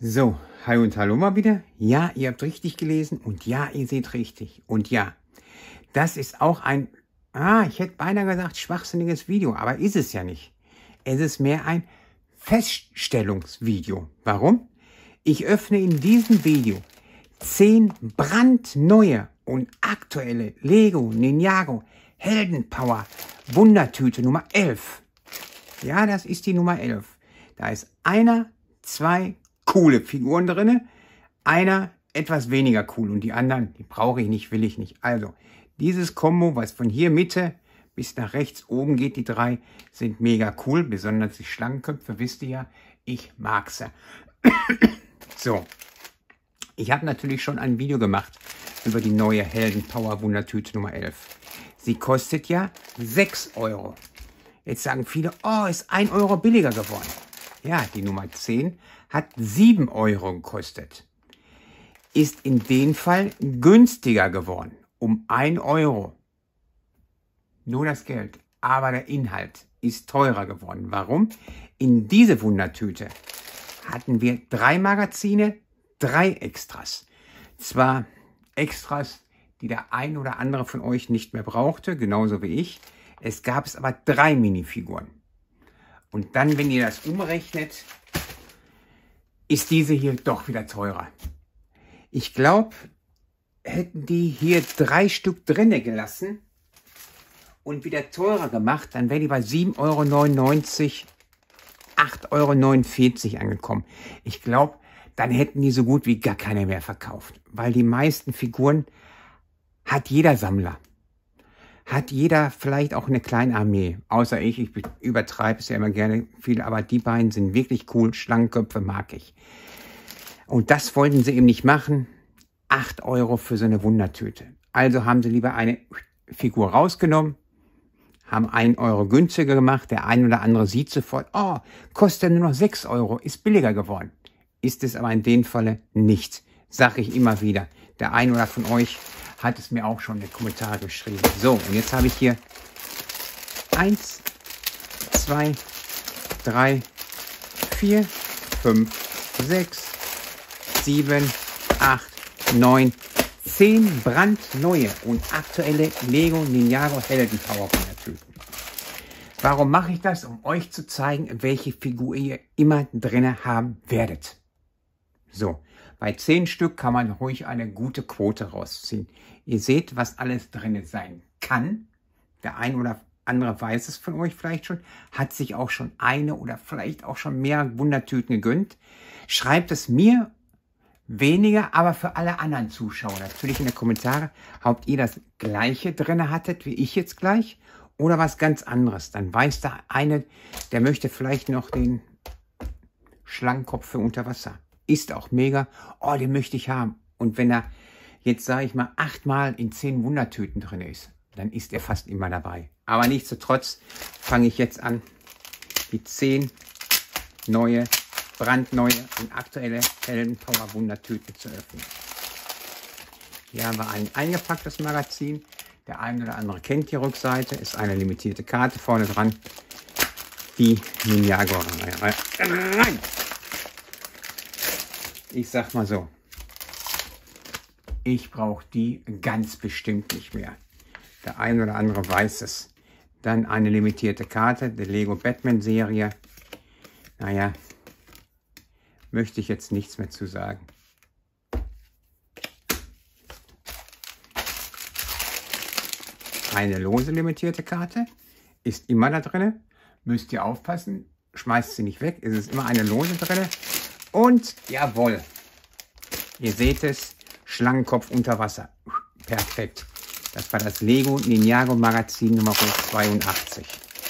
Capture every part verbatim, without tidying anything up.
So, hi und hallo mal wieder. Ja, ihr habt richtig gelesen und ja, ihr seht richtig. Und ja, das ist auch ein, ah, ich hätte beinahe gesagt, schwachsinniges Video, aber ist es ja nicht. Es ist mehr ein Feststellungsvideo. Warum? Ich öffne in diesem Video zehn brandneue und aktuelle Lego Ninjago Heldenpower Wundertüte Nummer elf. Ja, das ist die Nummer elf. Da ist einer, zwei coole Figuren drinne, einer etwas weniger cool und die anderen, die brauche ich nicht, will ich nicht. Also, dieses Kombo, was von hier Mitte bis nach rechts oben geht, die drei, sind mega cool, besonders die Schlangenköpfe, wisst ihr ja, ich mag sie. So, ich habe natürlich schon ein Video gemacht über die neue Heldenpower Wundertüte Nummer elf. Sie kostet ja sechs Euro. Jetzt sagen viele, oh, ist ein Euro billiger geworden. Ja, die Nummer zehn hat sieben Euro gekostet. Ist in dem Fall günstiger geworden, um ein Euro. Nur das Geld, aber der Inhalt ist teurer geworden. Warum? In diese Wundertüte hatten wir drei Magazine, drei Extras. Zwar Extras, die der ein oder andere von euch nicht mehr brauchte, genauso wie ich. Es gab es aber drei Minifiguren. Und dann, wenn ihr das umrechnet, ist diese hier doch wieder teurer. Ich glaube, hätten die hier drei Stück drinne gelassen und wieder teurer gemacht, dann wäre die bei sieben Euro neunundneunzig, acht Euro neunundvierzig angekommen. Ich glaube, dann hätten die so gut wie gar keine mehr verkauft. Weil die meisten Figuren hat jeder Sammler. Hat jeder vielleicht auch eine kleine Armee. Außer ich, ich übertreibe es ja immer gerne viel, aber die beiden sind wirklich cool. Schlangenköpfe mag ich. Und das wollten sie eben nicht machen. acht Euro für so eine Wundertüte. Also haben sie lieber eine Figur rausgenommen, haben einen Euro günstiger gemacht. Der ein oder andere sieht sofort, oh, kostet nur noch sechs Euro, ist billiger geworden. Ist es aber in dem Falle nicht. Sag ich immer wieder. Der ein oder von euch hat es mir auch schon in den Kommentaren geschrieben. So, und jetzt habe ich hier eins, zwei, drei, vier, fünf, sechs, sieben, acht, neun, zehn brandneue und aktuelle Lego Ninjago Heldenpower Wundertüten. Warum mache ich das? Um euch zu zeigen, welche Figur ihr immer drin haben werdet. So, bei zehn Stück kann man ruhig eine gute Quote rausziehen. Ihr seht, was alles drin sein kann. Der ein oder andere weiß es von euch vielleicht schon. Hat sich auch schon eine oder vielleicht auch schon mehr Wundertüten gegönnt. Schreibt es mir weniger, aber für alle anderen Zuschauer. Natürlich in den Kommentaren, ob ihr das gleiche drin hattet, wie ich jetzt gleich. Oder was ganz anderes. Dann weiß der eine, der möchte vielleicht noch den Schlangenkopf für unter Wasser. Ist auch mega. Oh, den möchte ich haben. Und wenn er jetzt, sage ich mal, achtmal in zehn Wundertüten drin ist, dann ist er fast immer dabei. Aber nichtsdestotrotz fange ich jetzt an, die zehn neue, brandneue und aktuelle Heldenpower Wundertüten zu öffnen. Hier haben wir ein eingepacktes Magazin. Der eine oder andere kennt die Rückseite. Ist eine limitierte Karte vorne dran. Die Ninjago rein. Ich sag mal so, ich brauche die ganz bestimmt nicht mehr. Der ein oder andere weiß es. Dann eine limitierte Karte der Lego Batman Serie. Naja, möchte ich jetzt nichts mehr zu sagen. Eine lose limitierte Karte ist immer da drin. Müsst ihr aufpassen, schmeißt sie nicht weg. Es ist immer eine lose drin. Und jawohl, ihr seht es, Schlangenkopf unter Wasser. Perfekt. Das war das Lego Ninjago Magazin Nummer zweiundachtzig.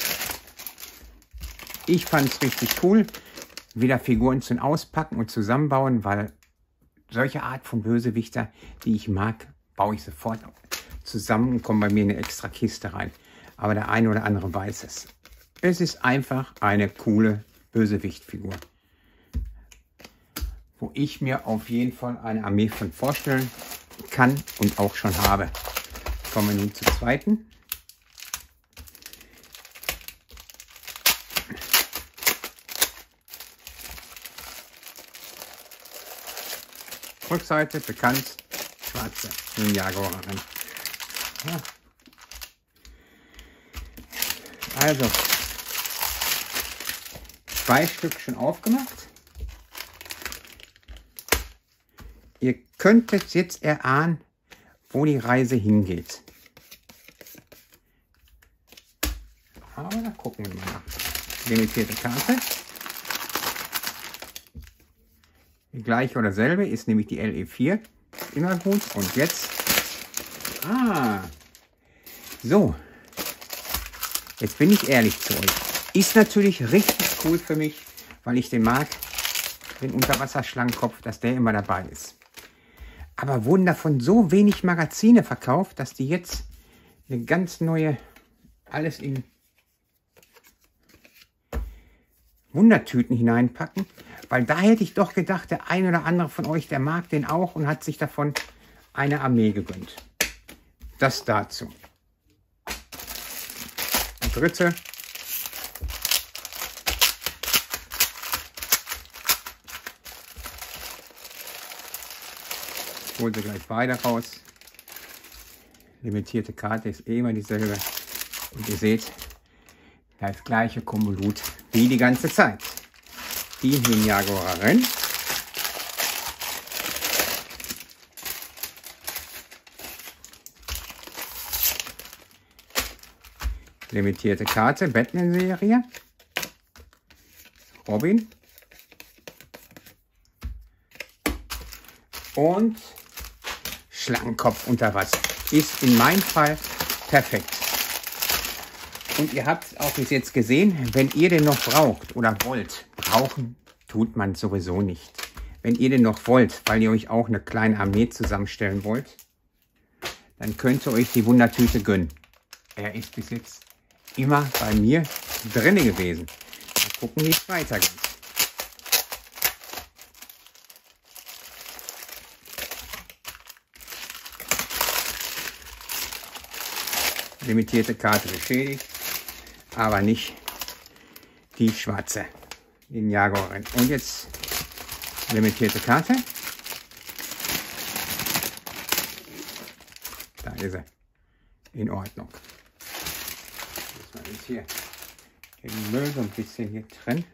Ich fand es richtig cool. Wieder Figuren zum Auspacken und zusammenbauen, weil solche Art von Bösewichter, die ich mag, baue ich sofort zusammen und komme bei mir in eine extra Kiste rein. Aber der eine oder andere weiß es. Es ist einfach eine coole Bösewichtfigur, wo ich mir auf jeden Fall eine Armee von vorstellen kann und auch schon habe. Kommen wir nun zur zweiten. Rückseite bekannt, schwarze Ninjago-Orange. Ja. Also, zwei Stück schon aufgemacht. Ihr könntet jetzt erahnen, wo die Reise hingeht. Aber da gucken wir mal nach. Limitierte Karte. Die gleiche oder selbe ist nämlich die L E vier. Immer gut. Und jetzt. Ah. So. Jetzt bin ich ehrlich zu euch. Ist natürlich richtig cool für mich, weil ich den mag, den Unterwasserschlangenkopf, dass der immer dabei ist. Aber wurden davon so wenig Magazine verkauft, dass die jetzt eine ganz neue, alles in Wundertüten hineinpacken. Weil da hätte ich doch gedacht, der ein oder andere von euch, der mag den auch und hat sich davon eine Armee gegönnt. Das dazu. Die dritte. Ich hole sie gleich beide raus. Limitierte Karte ist eh immer dieselbe. Und ihr seht, das gleiche Konvolut wie die ganze Zeit. Die Ninjago-Orange. Limitierte Karte, Batman-Serie. Robin. Und Schlangenkopf unter Wasser. Ist in meinem Fall perfekt. Und ihr habt es auch bis jetzt gesehen, wenn ihr den noch braucht oder wollt, brauchen tut man sowieso nicht. Wenn ihr den noch wollt, weil ihr euch auch eine kleine Armee zusammenstellen wollt, dann könnt ihr euch die Wundertüte gönnen. Er ist bis jetzt immer bei mir drin gewesen. Mal gucken, wie es weitergeht. Limitierte Karte beschädigt, aber nicht die schwarze Ninjago-Orange. Und jetzt limitierte Karte. Da ist sie. In Ordnung. Jetzt mal jetzt hier den Müll so ein bisschen hier drin.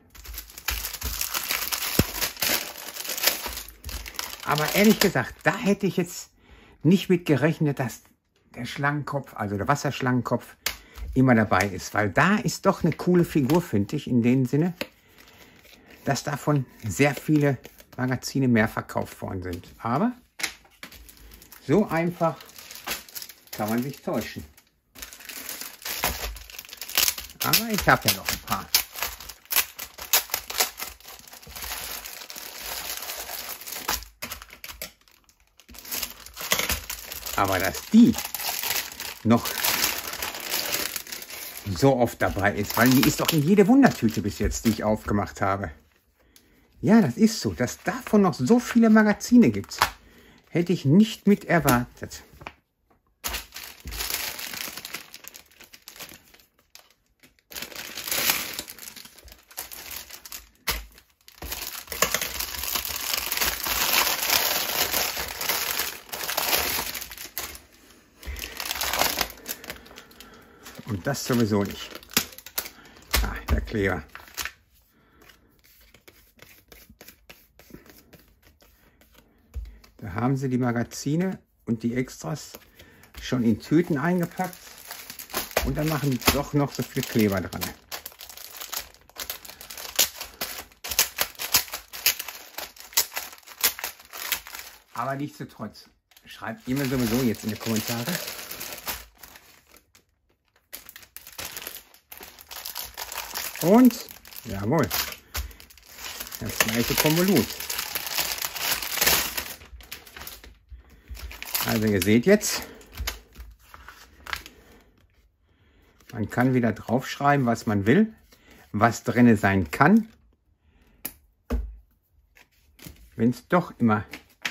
Aber ehrlich gesagt, da hätte ich jetzt nicht mit gerechnet, dass der Schlangenkopf, also der Wasserschlangenkopf, immer dabei ist. Weil da ist doch eine coole Figur, finde ich, in dem Sinne, dass davon sehr viele Magazine mehr verkauft worden sind. Aber so einfach kann man sich täuschen. Aber ich habe ja noch ein paar. Aber dass die noch so oft dabei ist, weil die ist doch in jede Wundertüte bis jetzt, die ich aufgemacht habe. Ja, das ist so, dass davon noch so viele Magazine gibt. Hätte ich nicht mit erwartet. Und das sowieso nicht. Ah, der Kleber. Da haben sie die Magazine und die Extras schon in Tüten eingepackt. Und dann machen die doch noch so viel Kleber dran. Aber nichtsdestotrotz, schreibt ihr mir sowieso jetzt in die Kommentare. Und, jawohl, das gleiche Konvolut. Also ihr seht jetzt, man kann wieder draufschreiben, was man will, was drin sein kann, wenn es doch immer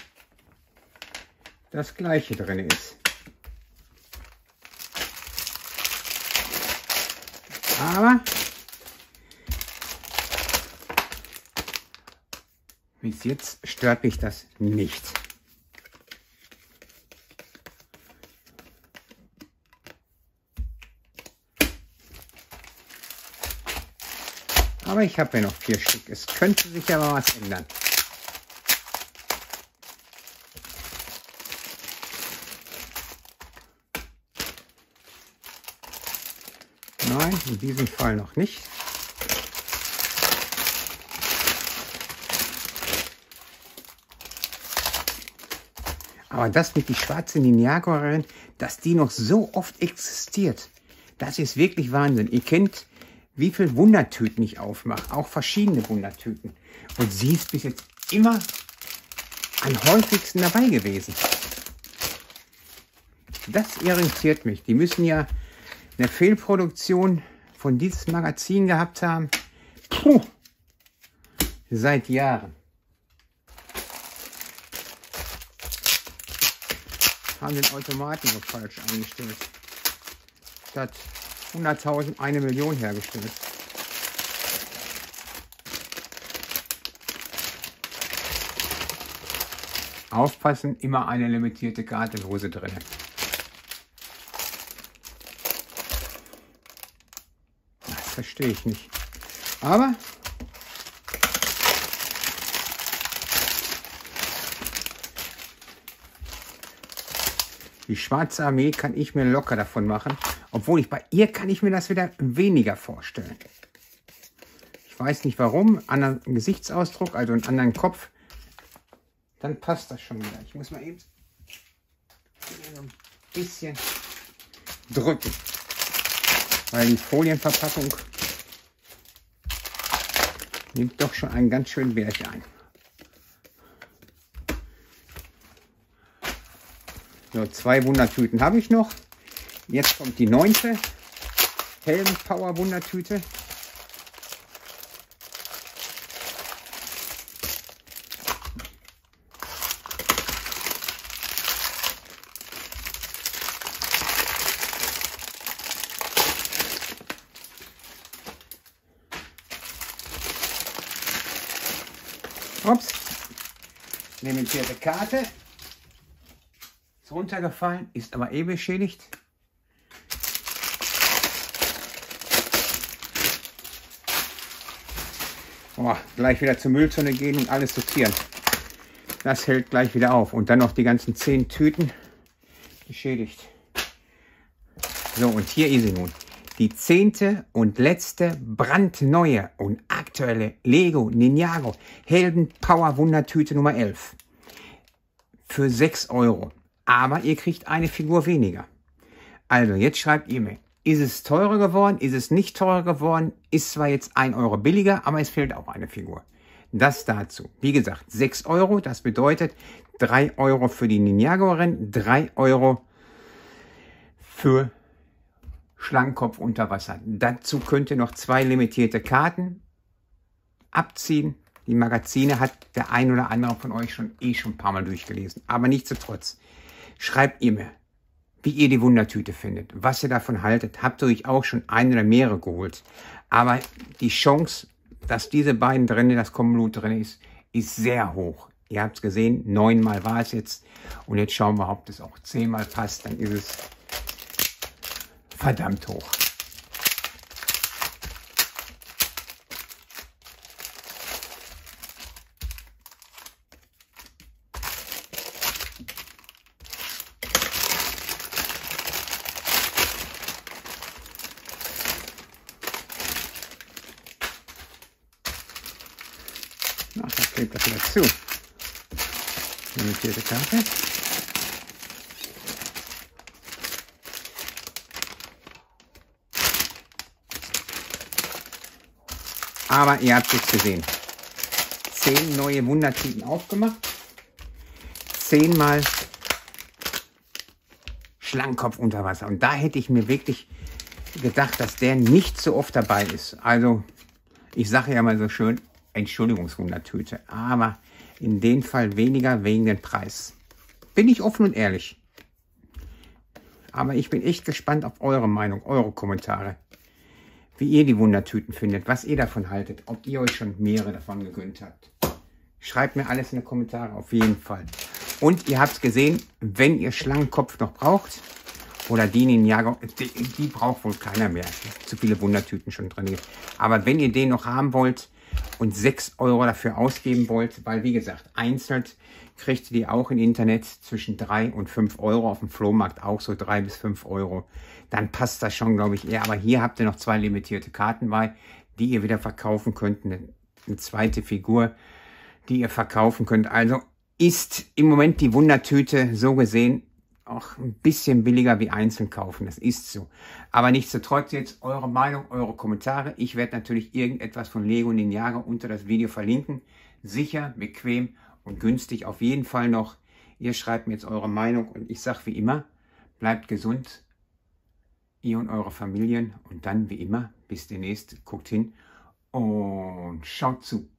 das gleiche drin ist. Aber bis jetzt stört mich das nicht. Aber ich habe ja noch vier Stück. Es könnte sich aber was ändern. Nein, in diesem Fall noch nicht. Aber das mit die schwarze Ninjagoerin, dass die noch so oft existiert, das ist wirklich Wahnsinn. Ihr kennt, wie viele Wundertüten ich aufmache, auch verschiedene Wundertüten. Und sie ist bis jetzt immer am häufigsten dabei gewesen. Das irritiert mich. Die müssen ja eine Fehlproduktion von diesem Magazin gehabt haben. Puh, seit Jahren. Haben den Automaten so falsch eingestellt. Statt hunderttausend eine Million hergestellt. Aufpassen, immer eine limitierte Kartenhose drin. Das verstehe ich nicht. Aber die schwarze Armee kann ich mir locker davon machen. Obwohl ich bei ihr kann ich mir das wieder weniger vorstellen. Ich weiß nicht warum. Anderen Gesichtsausdruck, also einen anderen Kopf. Dann passt das schon wieder. Ich muss mal eben so ein bisschen drücken. Weil die Folienverpackung nimmt doch schon einen ganz schönen Berg ein. So, zwei Wundertüten habe ich noch. Jetzt kommt die neunte Heldenpower Wundertüte. Ups, limitierte Karte. Ist runtergefallen, ist aber eh beschädigt. Oh, gleich wieder zur Mülltonne gehen und alles sortieren. Das hält gleich wieder auf. Und dann noch die ganzen zehn Tüten beschädigt. So, und hier ist sie nun. Die zehnte und letzte brandneue und aktuelle Lego Ninjago Heldenpower Wundertüte Nummer elf. Für sechs Euro. Aber ihr kriegt eine Figur weniger. Also, jetzt schreibt ihr mir. Ist es teurer geworden? Ist es nicht teurer geworden? Ist zwar jetzt ein Euro billiger, aber es fehlt auch eine Figur. Das dazu. Wie gesagt, sechs Euro. Das bedeutet drei Euro für die Ninjagoerin, drei Euro für Schlangenkopf unter Wasser. Dazu könnt ihr noch zwei limitierte Karten abziehen. Die Magazine hat der ein oder andere von euch schon eh schon ein paar Mal durchgelesen. Aber nichtsdestotrotz, schreibt ihr mir, wie ihr die Wundertüte findet, was ihr davon haltet. Habt ihr euch auch schon eine oder mehrere geholt. Aber die Chance, dass diese beiden drin, das Kommenblut drin ist, ist sehr hoch. Ihr habt es gesehen, neunmal war es jetzt. Und jetzt schauen wir, ob das auch zehnmal passt. Dann ist es verdammt hoch. Ach, da klebt das wieder zu. Limitierte Karte. Aber ihr habt es jetzt gesehen. Zehn neue Wundertüten aufgemacht. Zehnmal Schlangenkopf unter Wasser. Und da hätte ich mir wirklich gedacht, dass der nicht so oft dabei ist. Also, ich sage ja mal so schön, Entschuldigungswundertüte. Aber in dem Fall weniger wegen dem Preis. Bin ich offen und ehrlich. Aber ich bin echt gespannt auf eure Meinung, eure Kommentare. Wie ihr die Wundertüten findet, was ihr davon haltet, ob ihr euch schon mehrere davon gegönnt habt. Schreibt mir alles in die Kommentare, auf jeden Fall. Und ihr habt es gesehen, wenn ihr Schlangenkopf noch braucht Oder die Ninjago, die, die braucht wohl keiner mehr. Zu viele Wundertüten schon drin. Aber wenn ihr den noch haben wollt und sechs Euro dafür ausgeben wollt, weil wie gesagt, einzeln kriegt ihr die auch im Internet zwischen drei und fünf Euro, auf dem Flohmarkt auch so drei bis fünf Euro, dann passt das schon, glaube ich, eher. Aber hier habt ihr noch zwei limitierte Karten bei, die ihr wieder verkaufen könnt. Eine, eine zweite Figur, die ihr verkaufen könnt. Also ist im Moment die Wundertüte so gesehen auch ein bisschen billiger wie einzeln kaufen. Das ist so. Aber nichtsdestotrotz jetzt eure Meinung, eure Kommentare. Ich werde natürlich irgendetwas von Lego Ninjago unter das Video verlinken. Sicher, bequem und günstig auf jeden Fall noch. Ihr schreibt mir jetzt eure Meinung und ich sage wie immer, bleibt gesund, ihr und eure Familien. Und dann wie immer, bis demnächst, guckt hin und schaut zu.